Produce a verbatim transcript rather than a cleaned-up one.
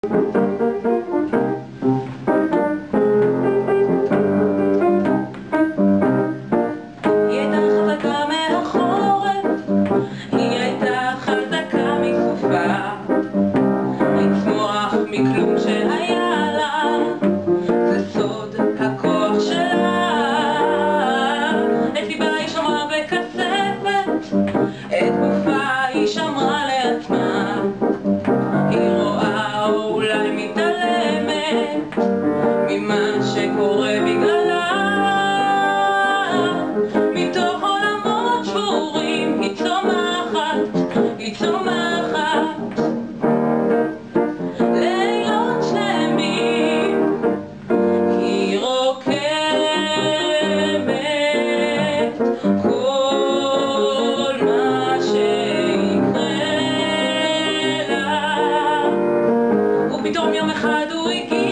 מכלום שהיה לה, זה סוד הכוח שלה. את ליבה היא שמרה בכספת, את גופה היא שמרה לעצמה. היא רואה או אולי מתעלמת ממה שקורה בגללה. מתוך עולמות שבורים היא צומחת, היא צומחת. כל מה שיקרה לה, ופתאום יום אחד הוא הגיע